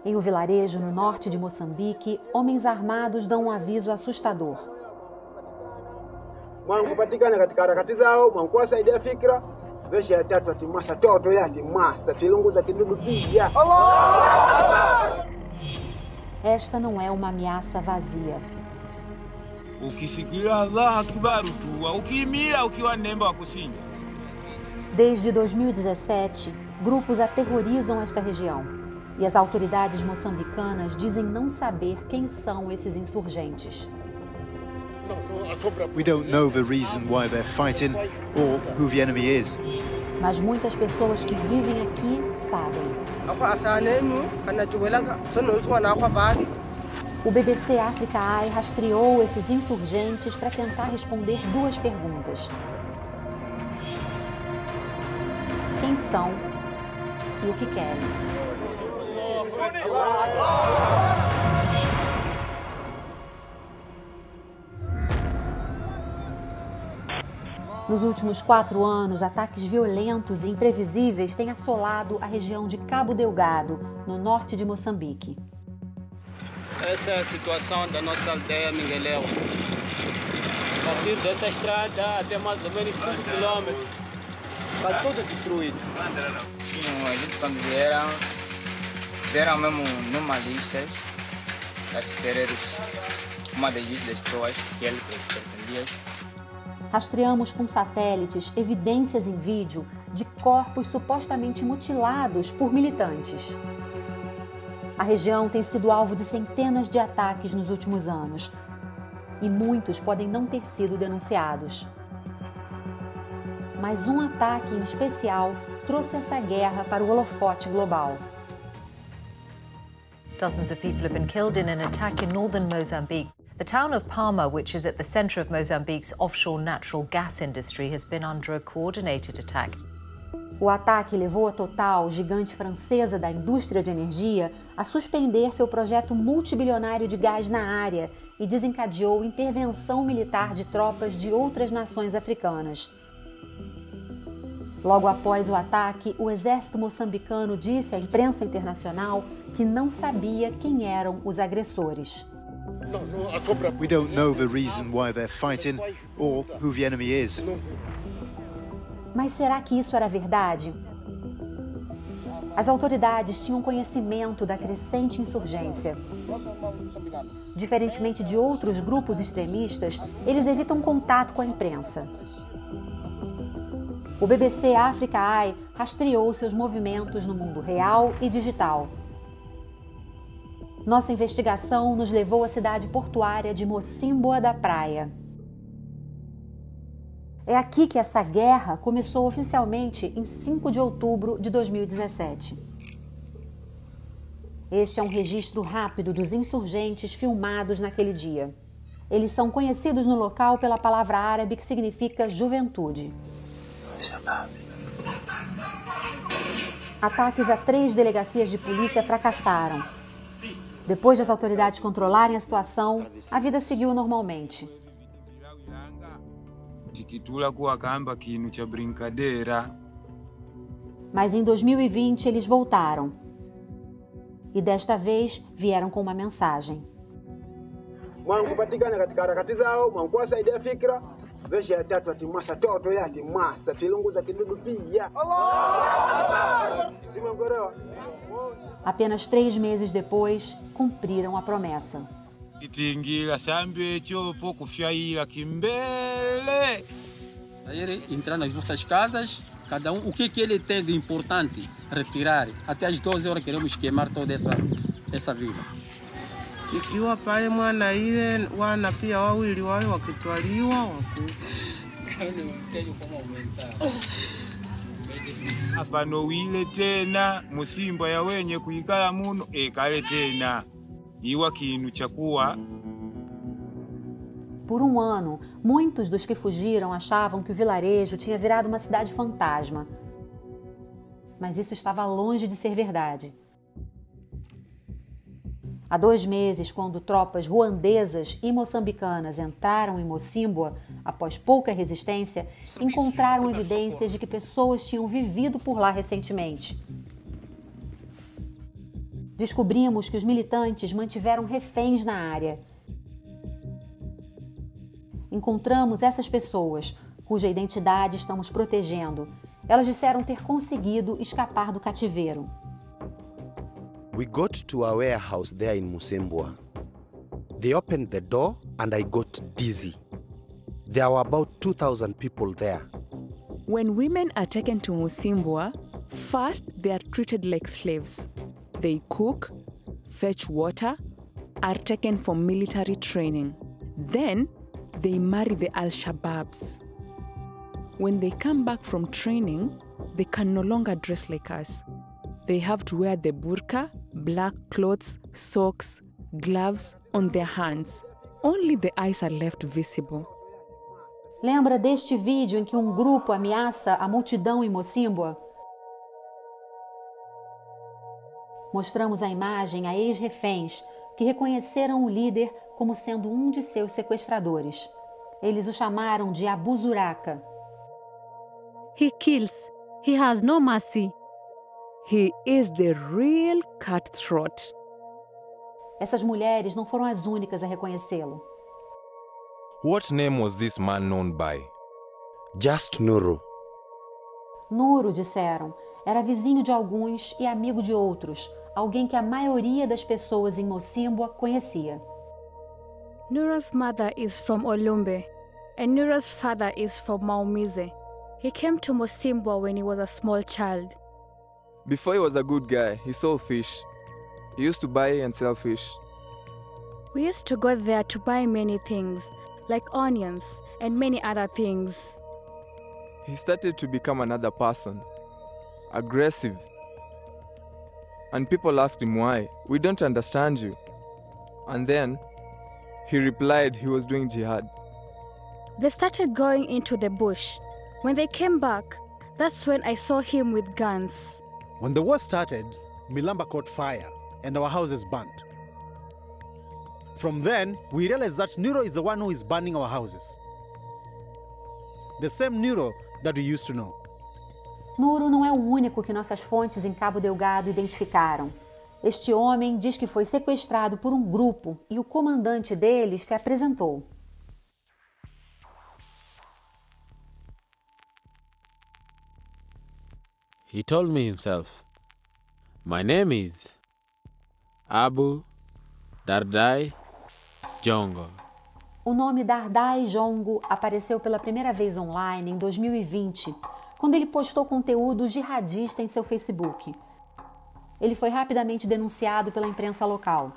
Em um vilarejo no norte de Moçambique, homens armados dão um aviso assustador. Kupatikana katika harakati zao, mwankuwasaidia fikra, vesha ya tatu atimasa toto yati massa, tilunguza kidudu pia. Esta não é uma ameaça vazia. Ukisikira Allah akibaru tu, ukimira ukiwa nemba wa kusinja. Desde 2017, grupos aterrorizam esta região. E as autoridades moçambicanas dizem não saber quem são esses insurgentes. We don't know the reason why they're fighting or who the enemy is. Mas muitas pessoas que vivem aqui sabem. O BBC Africa Eye rastreou esses insurgentes para tentar responder duas perguntas. Quem são e o que querem? Nos últimos 4 anos, ataques violentos e imprevisíveis têm assolado a região de Cabo Delgado, no norte de Moçambique. Essa é a situação da nossa aldeia Migueléu. A partir dessa estrada até mais ou menos 5 quilômetros, está tudo destruído. Sim, a gente quando vieram mesmo numa lista das terreiros, uma das pessoas que ele pretendia. Rastreamos com satélites evidências em vídeo de corpos supostamente mutilados por militantes. A região tem sido alvo de centenas de ataques nos últimos anos e muitos podem não ter sido denunciados. Mas um ataque em especial trouxe essa guerra para o holofote global. Dozens of people have been killed in an attack in northern Mozambique. The town of Palma, which is at the center of Mozambique's offshore natural gas industry, has been under a coordinated attack. O ataque levou a Total, gigante francesa da indústria de energia, a suspender seu projeto multibilionário de gás na área e desencadeou intervenção militar de tropas de outras nações africanas. Logo após o ataque, o exército moçambicano disse à imprensa internacional que não sabia quem eram os agressores. We don't know the reason why they're fighting or who the enemy is. Mas será que isso era verdade? As autoridades tinham conhecimento da crescente insurgência. Diferentemente de outros grupos extremistas, eles evitam contato com a imprensa. O BBC Africa Eye rastreou seus movimentos no mundo real e digital. Nossa investigação nos levou à cidade portuária de Mocímboa da Praia. É aqui que essa guerra começou oficialmente em 5 de outubro de 2017. Este é um registro rápido dos insurgentes filmados naquele dia. Eles são conhecidos no local pela palavra árabe que significa juventude. Ataques a 3 delegacias de polícia fracassaram. Depois das autoridades controlarem a situação, a vida seguiu normalmente. Mas em 2020 eles voltaram. E desta vez vieram com uma mensagem. Kupatikana katika harakati zao, mwankuwasaidia fikra, vesha ya tatu atimasa toto yati massa, tilunguza kidudu pia. Apenas 3 meses depois, cumpriram a promessa. Entrar nas nossas casas, cada um, o que ele tem de importante retirar. Até às 12 horas queremos queimar toda essa vila. Ikiwa pale mwana ile wana pia wawili wale wakitwaliwa apano wile tena musimba ya wenye kuikala muno ekale tena iwa kinu chakuwa. Por um ano, muitos dos que fugiram achavam que o vilarejo tinha virado uma cidade fantasma. Mas isso estava longe de ser verdade. Há 2 meses, quando tropas ruandesas e moçambicanas entraram em Mocímboa, após pouca resistência, encontraram evidências de que pessoas tinham vivido por lá recentemente. Descobrimos que os militantes mantiveram reféns na área. Encontramos essas pessoas, cuja identidade estamos protegendo. Elas disseram ter conseguido escapar do cativeiro. We got to a warehouse there in Musimbwa. They opened the door and I got dizzy. There were about 2,000 people there. When women are taken to Musimbwa, first they are treated like slaves. They cook, fetch water, are taken for military training. Then they marry the Al-Shabaabs. When they come back from training, they can no longer dress like us. They have to wear the burqa, black clothes, socks, gloves on their hands. Only the eyes are left visible. Lembra deste vídeo em que um grupo ameaça a multidão em Musimbwa? Mostramos a imagem a ex-reféns que reconheceram o líder como sendo um de seus sequestradores. Eles o chamaram de Abu Zuraka. He kills. He has no mercy. He is the real cutthroat. Essas mulheres não foram as únicas a reconhecê-lo. What name was this man known by? Just Nuru. Nuru, disseram, era vizinho de alguns e amigo de outros, alguém que a maioria das pessoas em Musimbwa conhecia. Nuru's mother is from Olumbe, and Nuru's father is from Maumize. He came to Musimbwa when he was a small child. Before he was a good guy, he sold fish. He used to buy and sell fish. We used to go there to buy many things, like onions and many other things. He started to become another person, aggressive. And people asked him why. We don't understand you. And then he replied he was doing jihad. They started going into the bush. When they came back, that's when I saw him with guns. When the war started, Milamba caught fire and our houses burned. From then, we realized that Nuro is the one who is burning our houses. The same Nuro that we used to know. Nuru não é o único que nossas fontes em Cabo Delgado identificaram. Este homem diz que foi sequestrado por um grupo e o comandante deles se apresentou. He told me himself, "My name is Abu Dardai Jongo." O nome Dardai Jongo apareceu pela primeira vez online em 2020, quando ele postou conteúdo jihadista em seu Facebook. Ele foi rapidamente denunciado pela imprensa local.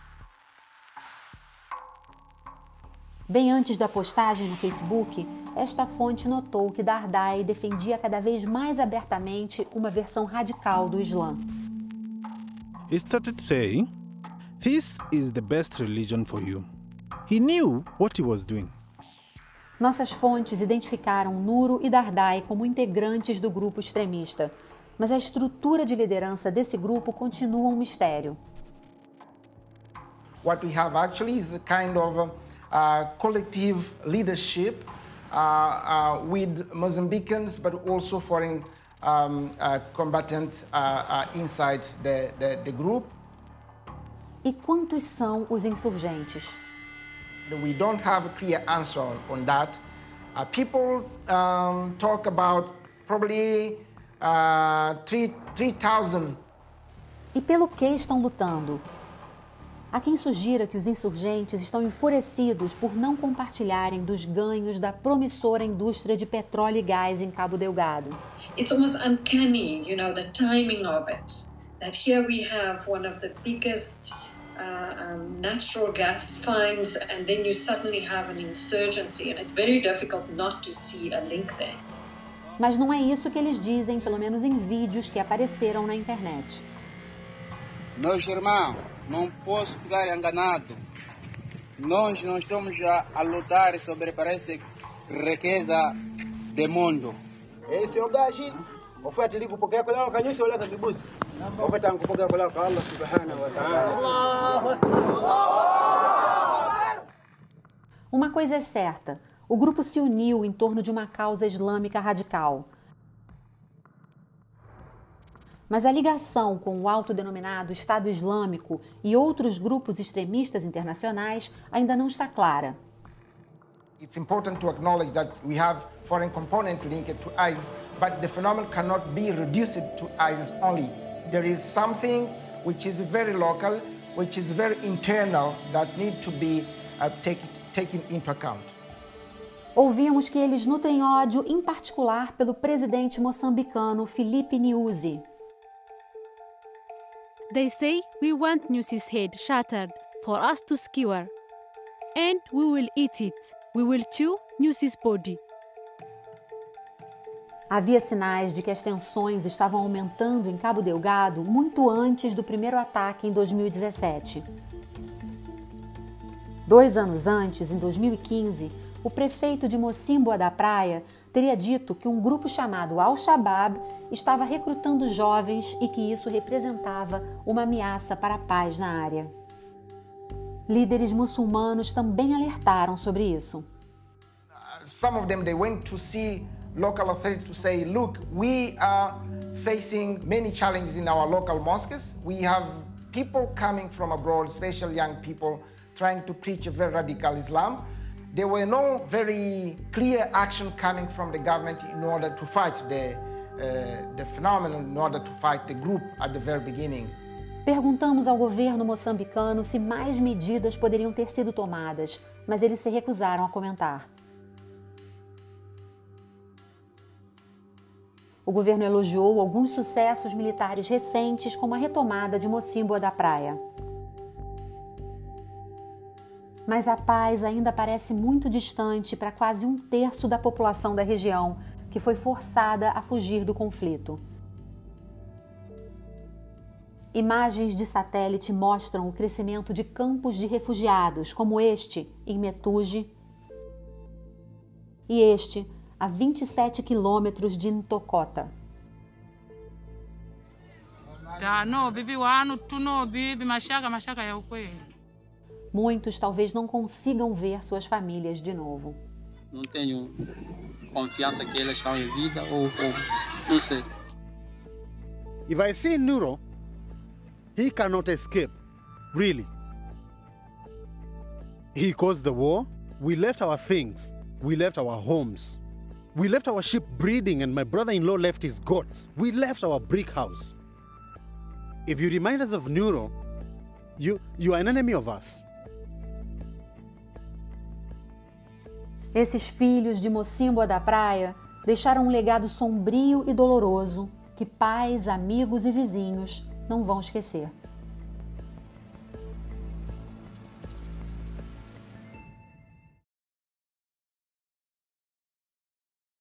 Bem antes da postagem no Facebook, esta fonte notou que Dardai defendia cada vez mais abertamente uma versão radical do Islã. He started saying, "This is the best religion for you." He knew what he was doing. Nossas fontes identificaram Nuru e Dardai como integrantes do grupo extremista, mas a estrutura de liderança desse grupo continua um mistério. What we have actually is a kind of collective leadership with Mozambicans, but also foreign combatants inside the group. E quantos são os insurgentes? We don't have a clear answer on that. People talk about probably 3,000. E pelo que estão lutando? Há quem sugira que os insurgentes estão enfurecidos por não compartilharem dos ganhos da promissora indústria de petróleo e gás em Cabo Delgado. It's almost uncanny, you know, the timing of it. That here we have one of the biggest natural gas finds, and then you suddenly have an insurgency, and it's very difficult not to see a link there. Mas não é isso que eles dizem, pelo menos em vídeos que apareceram na internet. Meus irmãos, não posso ficar enganado. Nós não estamos a lutar sobre parece riqueza do mundo. Esse é o gajo. O fato de kupokea kwa kanisa wala kibusi. Wakati kupokea kwa Allah subhanahu wa ta'ala. Uma coisa é certa, o grupo se uniu em torno de uma causa islâmica radical. Mas a ligação com o autodenominado Estado Islâmico e outros grupos extremistas internacionais ainda não está clara. It's important to acknowledge that we have foreign component linked to ISIS, but the phenomenon cannot be reduced to ISIS only. There is something which is very local, which is very internal, that need to be taken into account. Ouvimos que eles nutrem ódio, em particular, pelo presidente moçambicano Filipe Nyusi. They say we want Nyusi's head shattered for us to skewer, and we will eat it. We will chew Nyusi's body. Havia sinais de que as tensões estavam aumentando em Cabo Delgado muito antes do primeiro ataque em 2017. 2 anos antes, em 2015, o prefeito de Mocímboa da Praia teria dito que um grupo chamado Al-Shabaab estava recrutando jovens e que isso representava uma ameaça para a paz na área. Líderes muçulmanos também alertaram sobre isso. Some of them, they went to see local authorities to say, look, we are facing many challenges in our local mosques. We have people coming from abroad, especially young people, trying to preach a very radical Islam. There were no very clear action coming from the government in order to fight the phenomenon, in order to fight the group at the very beginning. Perguntamos ao governo moçambicano se mais medidas poderiam ter sido tomadas, mas eles se recusaram a comentar. O governo elogiou alguns sucessos militares recentes, como a retomada de Mocímboa da Praia. Mas a paz ainda parece muito distante para quase 1/3 da população da região, que foi forçada a fugir do conflito. Imagens de satélite mostram o crescimento de campos de refugiados, como este, em Metuge, e este, a 27 quilômetros de Ntokota. Muitos talvez não consigam ver suas famílias de novo. Não tenho confiança que elas estão em vida ou não sei. If I see Nuro, he cannot escape, really. He caused the war, we left our things, we left our homes. We left our sheep breeding and my brother-in-law left his goats. We left our brick house. If you remind us of Nuro, you are an enemy of us. Esses filhos de Mocímboa da Praia deixaram um legado sombrio e doloroso que pais, amigos e vizinhos não vão esquecer.